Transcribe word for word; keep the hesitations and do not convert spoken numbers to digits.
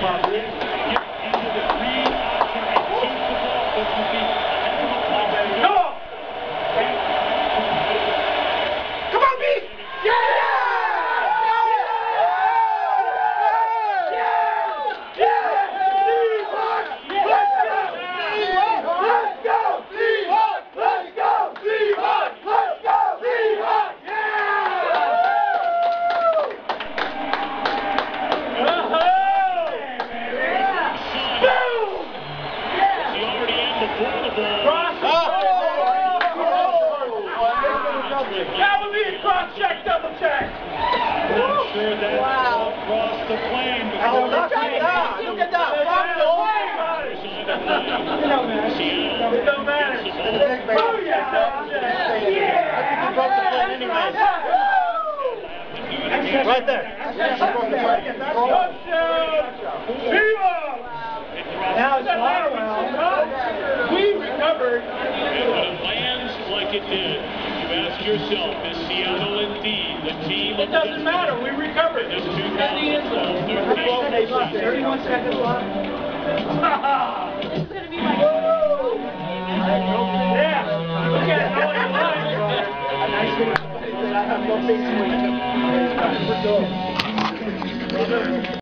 That would be a cross-check, double-check. Not sure that wow. Across the plane. Oh, look at that. Look at that. Across the plane. It don't matter. It don't matter. Oh, yeah. Yeah. I think he broke the plane anyways. Right there. Now it's Wow. We recovered. And when it lands like it did, you ask yourself, is Seattle indeed the team? It doesn't matter. We recovered. This two thousand twelve thirty-one seconds left. This is going to be my Yeah. Look at it. I have no face.